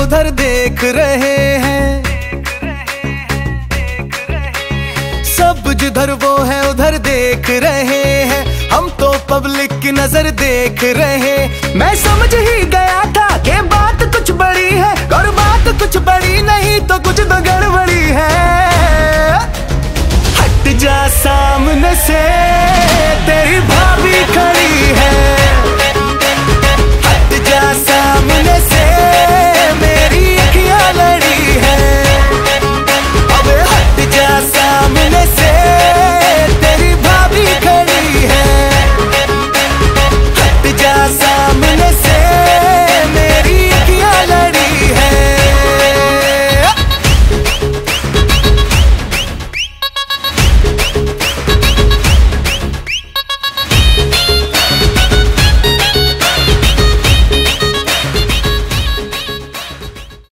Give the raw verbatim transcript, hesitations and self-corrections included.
उधर देख रहे हैं, सब जिधर वो है उधर देख रहे हैं। हम तो पब्लिक की नजर देख रहे। मैं समझ ही गया था कि बात कुछ बड़ी है, और बात कुछ बड़ी नहीं तो कुछ तो गड़बड़ी है। हट जा सामने से